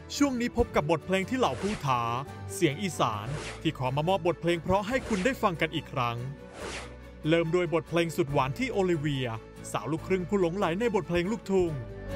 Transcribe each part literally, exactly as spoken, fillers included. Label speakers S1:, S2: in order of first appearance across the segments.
S1: ช่วงนี้พบกับบทเพลงที่เหล่าผู้ท้าเสียงอีสานที่ขอมามอบบทเพลงเพราะให้คุณได้ฟังกันอีกครั้งเริ่มโดยบทเพลงสุดหวานที่โอลิเวียสาวลูกครึ่งผู้หลงไหลในบทเพลงลูกทุ่ง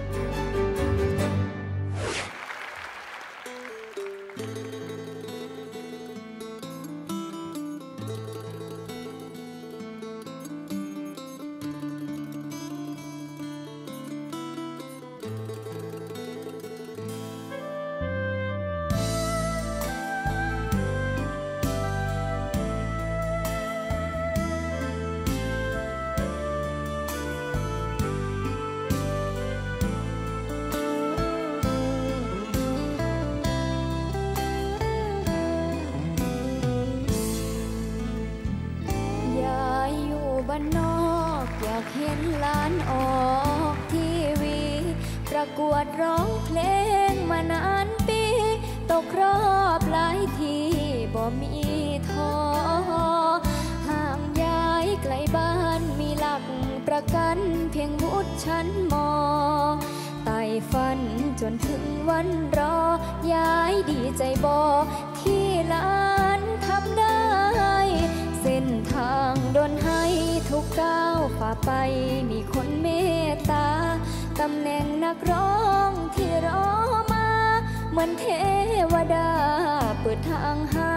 S2: บ้านนอกอยากเห็นหลานออกทีวีประกวดร้องเพลงมานานปีตกรอบหลายทีบ่มีท้อห่างย้ายไกลบ้านมีหลักประกันเพียงวุฒิชั้นม.ไต่ฝันจนถึงวันรอย้ายดีใจบ่ที่หลานทำได้เส้นทางดลให้ทุกก้าวฝ่าไปมีคนเมตตาตำแหน่งนักร้องที่รอมาเหมือนเทวดาเปิดทางให้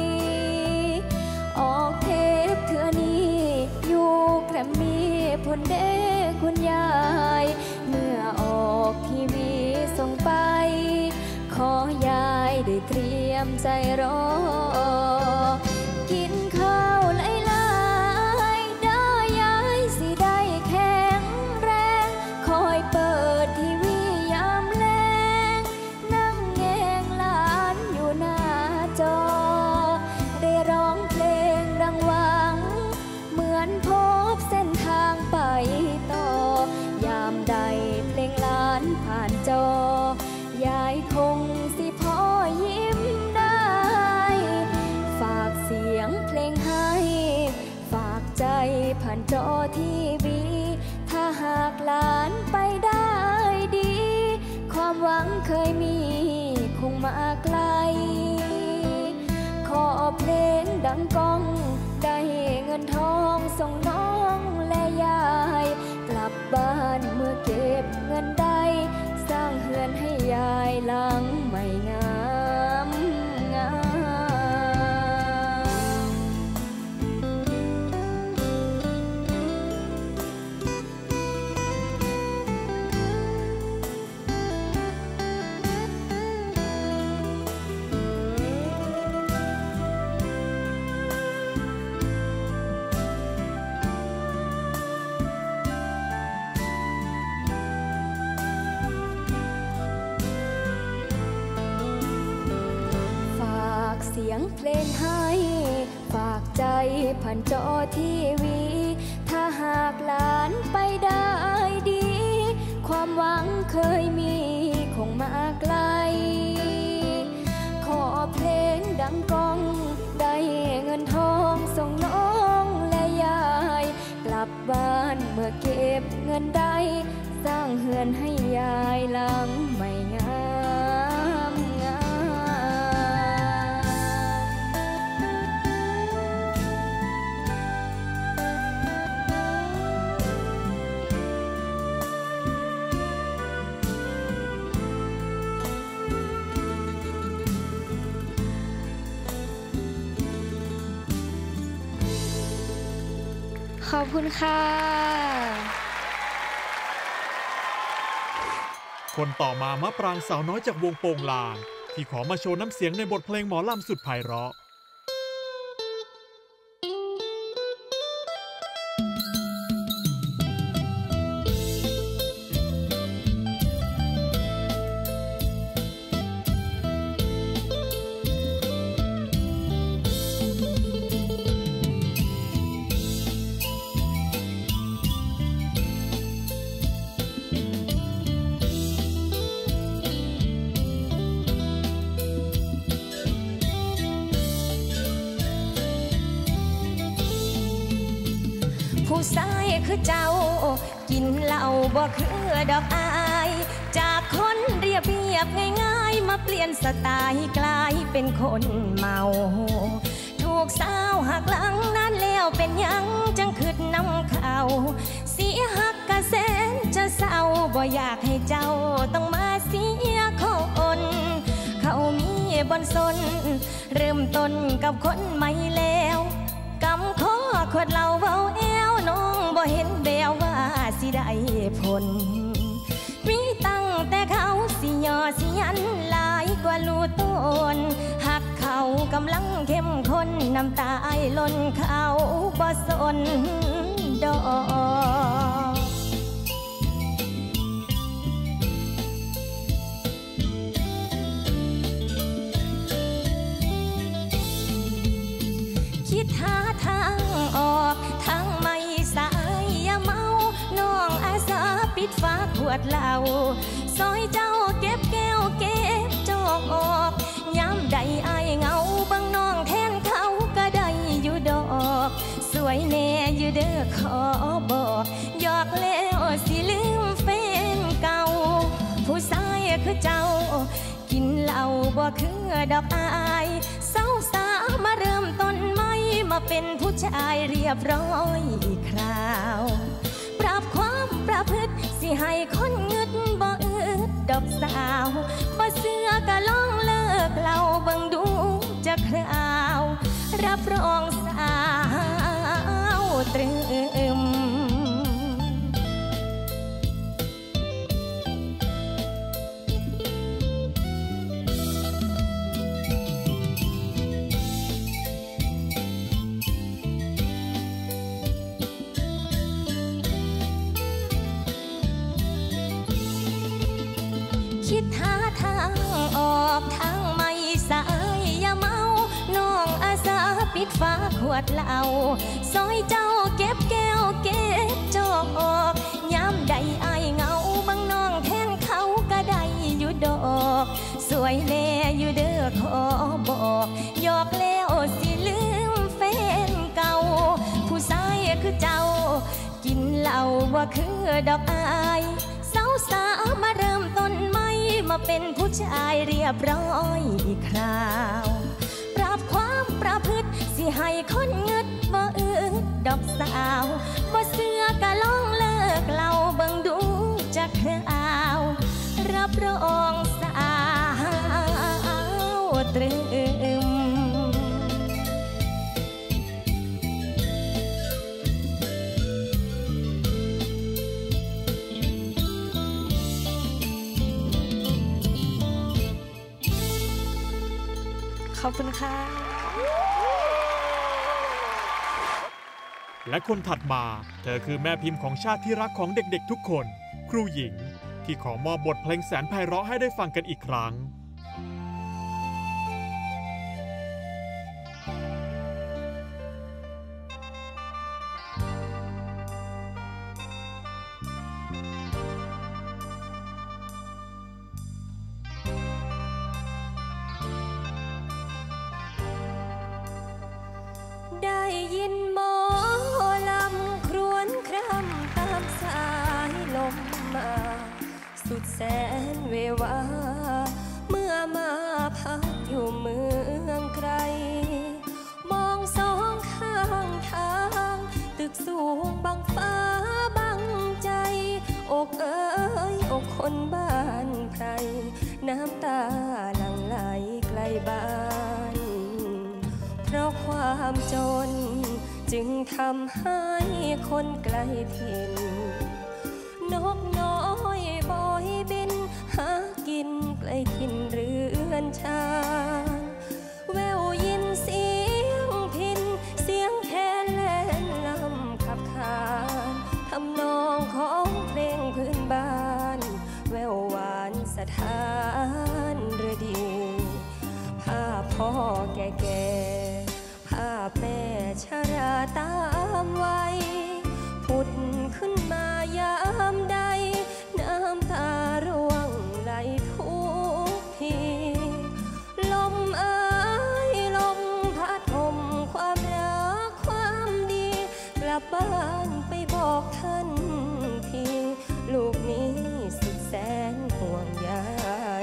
S2: ออกเทปเถื่อนี้อยู่แกรมมี่ผลเด้คุณยายเมื่อออกทีวีส่งไปขอยายได้เตรียมใจรอกินข้าวหลายๆได้ยายสิได้แข็งแรงคอยเปิดทีวียามแลงนั่งแงงหลานอยู่หน้าจอได้ร้องเพลงดังหวังเหมือนพบเส้นทางไปต่อยามใดเพลงหลานผ่านจอยายคงสิพ่อยิ้มได้ฝากเสียงเพลงให้ฝากใจผ่านจอทีวีถ้าหากหลานไปได้ดีความหวังเคยมีคงมาไกลขอเพลงดังก้องได้เงินทองส่งน้องและยายกลับบ้านเมื่อเก็บเงินได้สร้างเฮือนให้ยายหลังไม่งามงามเสียงเพลงให้ฝากใจผ่านจอทีวีถ้าหากหลานไปได้ดีความหวังเคยมีคงมาไกลขอเพลงดังก้องได้เงินทองส่งน้องและยายกลับบ้านเมื่อเก็บเงินได้สร้างเฮือนให้ยายหลังไม่งามงามขอบคุณค่ะ
S1: คนต่อมามะปรางสาวน้อยจากวงโปงลางที่ขอมาโชว์น้ำเสียงในบทเพลงหมอลำสุดไพเราะ
S2: ผู้ชายคือเจ้ากินเหล้าบ่คือดอกอายจากคนเรียบเรีย
S3: บง่ายๆมาเปลี่ยนสไตล์กลายเป็นคนเมาถูกสาวหักหลังนั้นแล้วเป็นยังจังคืดน้ำเขาเสียหักกะแสนจะเศร้าบ่อยากให้เจ้าต้องมาเสียคนเขามีบนสนเริ่มต้นกับคนใหม่แล้วกำข้อขวดเหล้าเบาแอวน้องบ่เห็นแววว่าสิได้ผลมีตั้งแต่เขาสิย่อสิยันหลายกว่าลูต้นหักเขากำลังเข้มข้นน้ำตาไอล้นเขาบ่สนดอกคิดหาทางออกทางไม่สายอย่าเมาน้องอาสาปิดฝาขวดเหล้าซอยเจ้าเก็บแก้วเก็บจอกออกย้ำใดไอเงาบางน้องแทนเขาก็ได้อยู่ดอกสวยแน่อยู่เด้อขอบอกหยอกแล้วสิลืมแฟนเก่าผู้ชายคือเจ้ากินเหล้าบ่คือดอกอายเศร้าสามาเริ่มต้นใหม่มาเป็นผู้ชายเรียบร้อยคราวปรับความประพฤติสิให้คนงึดบ่อึดดอกสาวบ่เสื้อก็ลองเลิกเหล้าเบิ่งดูจะคราวรับรองสาวตรึมคิดหาทางออกทางไม่สายอย่าเมาน้องอาสาปิดฝาขวดเหล้าซอยเจ้าเก็บแก้วเก็บจอกออกย้ำใดไอเงาบางน้องแทนเขาก็ได้อยู่ดอกสวยแน่อยู่เด้อขอบอกหยอกแล้วสิลืมแฟนเก่าผู้ชายคือเจ้ากินเหล้าว่าคือดอกอายสาวสาวมาเริ่มต้นใหม่มาเป็นผู้ชายเรียบร้อยคราวปรับความประพฤติสิให้คนงึดบ่อึดดอกสาวบ่เสื้อก็ลองเลิกเหล้าเบิ่งดูจะคราวรับรองสาวตรึมขอบคุณค่ะ
S1: และคนถัดมาเธอคือแม่พิมพ์ของชาติที่รักของเด็กๆทุกคนครูหญิงที่ขอมอบบทเพลงแสนไพเราะให้ได้ฟังกันอีกครั้ง
S3: ได้ยินหมอลำครวญคร่ำตามสายลมมาสุดแสนเววาเมื่อมาพักอยู่เมืองไกลมองสองข้างทางตึกสูงบังฟ้าบังใจอกเอ๋ยอกคนบ้านไพรน้ำตาหลั่งไหลไกลบ้านเพราะความจนจึงทำให้คนไกลถิ่นนกน้อยบอยบินหากินไกลถิ่นเรือนชานแววยินเสียงพินเสียงแคนเล่นลำขับขานทำนองของเพลงพื้นบ้านแววหวานสถานฤดีภาพพ่อแก่ๆภาพแม่ชราตามวัยผุดขึ้นมายามใดน้ำตาร่วงไหลทุกทีลมเอ่ยลมพัดห่มความรักความดีกลับบ้านไปบอกท่านทีลูกนี้สุดแสนห่วงใย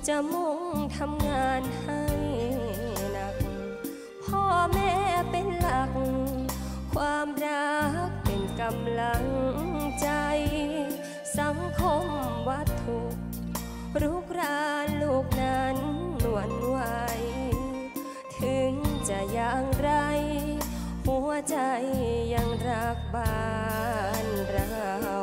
S3: จะมุ่งทำงานให้หนักพ่อแม่เป็นหลักความรักเป็นกำลังใจสังคมวัตถุรุกรานลูกนั้นหวนไหวถึงจะอย่างไรหัวใจยังรักบ้านเรา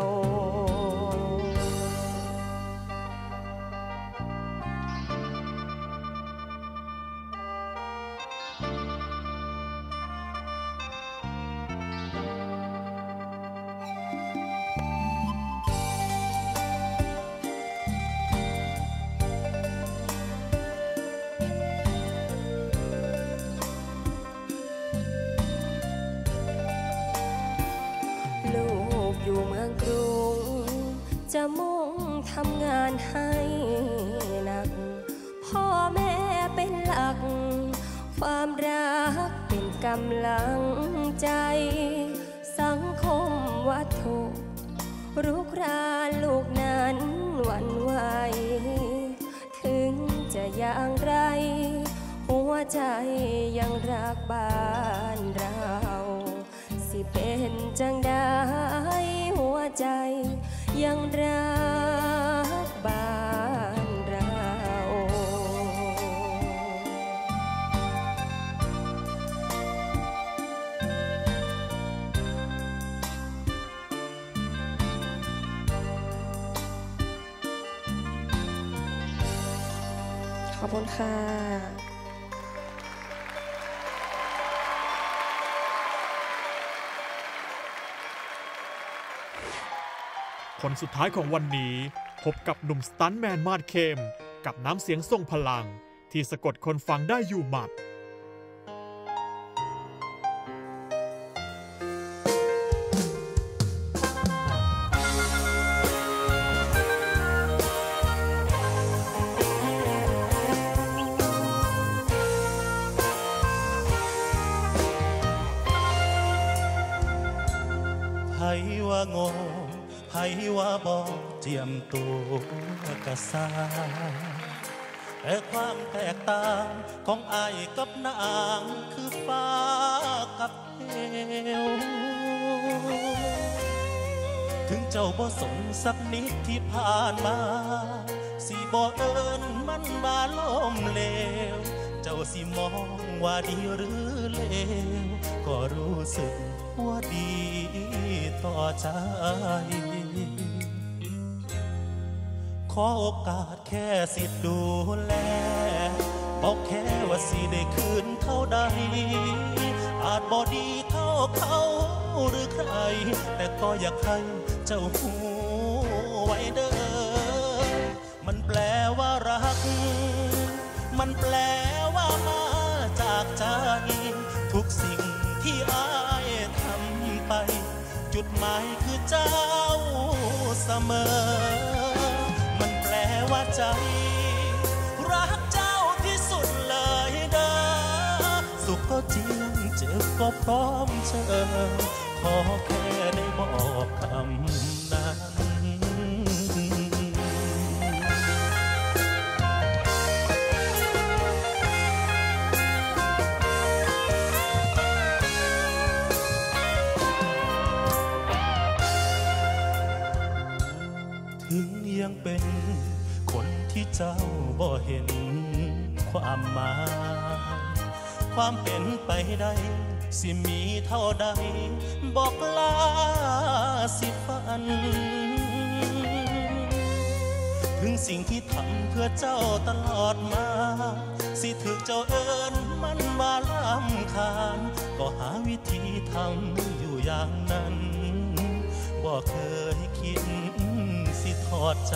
S3: อยู่เมืองกรุงจะมุ่งทำงานให้หนักพ่อแม่เป็นหลักความรักเป็นกำลังใจสังคมวัตถุรุกรานลูกนั้นหวั่นไหวถึงจะอย่างไรหัวใจยังรักบ้านเราสิเป็นจังได้หัวใจยังรักบ้านเราขอบคุณค่ะ
S1: คนสุดท้ายของวันนี้พบกับหนุ่มสตันท์แมนมาดเข้มกับน้ำเสียงทรงพลังที่สะกดคนฟังได้อยู่หมัด
S4: ไผว่างงไผว่าบ่เจียมตัวกะสาแต่ความแตกต่างของอ้ายกับนางคือฟ้ากับเหวถึงเจ้าบ่สนสักนิดที่ผ่านมาสิบ่เอิ้นมันมาล้มเหลวเจ้าสิมองว่าดีหรือเลวก็รู้สึกว่าดีต่อใจขอโอกาสแค่สิดูแลบอกแค่ว่าสิได้คืนเท่าใดอาจบ่ดีเท่าเขาหรือใครแต่ก็อยากให้เจ้าหูไว้เด้อมันแปลว่ารักมันแปลว่ามาจากใจทุกสิ่งที่อ้ายทำไปจุดหมายคือเจ้าเสมอมันแปลว่าใจรักเจ้าที่สุดเลยเด้อสุขก็จริงเจ็บก็พร้อมเชิญขอแค่ได้บอกคำนั้นถึงยังเป็นคนที่เจ้าบ่เห็นความหมายความเป็นไปได้สิมีเท่าใดบอกลาสิฝันถึงสิ่งที่ทำเพื่อเจ้าตลอดมาสิถึกเจ้าเอิ้นมันมาลำคาญก็หาวิธีทำอยู่อย่างนั้นบ่เคยคิดสิทอดใจ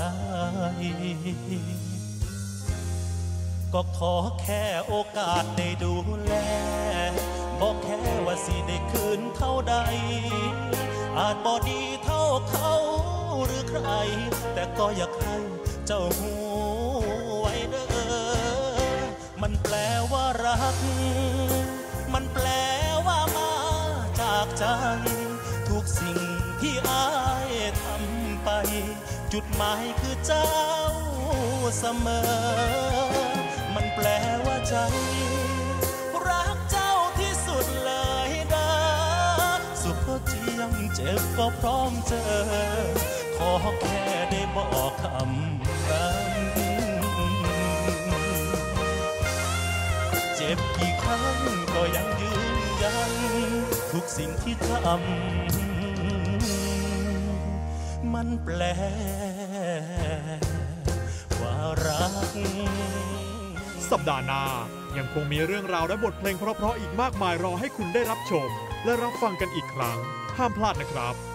S4: ก็ขอแค่โอกาสได้ดูแลบอกแค่ว่าสิได้คืนเท่าใดอาจบ่ดีเท่าเขาหรือใครแต่ก็อยากให้เจ้าหูไว้เด้อมันแปลว่ารักมันแปลว่ามาจากใจทุกสิ่งที่อ้ายทำไปจุดหมายคือเจ้าเสมอมันแปลว่าใจรักเจ้าที่สุดเลยเด้อสุขก็เจียงเจ็บก็พร้อมเจอขอแค่ได้บอกคำนั้นเจ็บกี่ครั้งก็ยังยืนยันทุกสิ่งที่ทำมันแปลว่ารัก
S1: สัปดาห์หน้ายังคงมีเรื่องราวและบทเพลงเพราะๆอีกมากมายรอให้คุณได้รับชมและรับฟังกันอีกครั้งห้ามพลาดนะครับ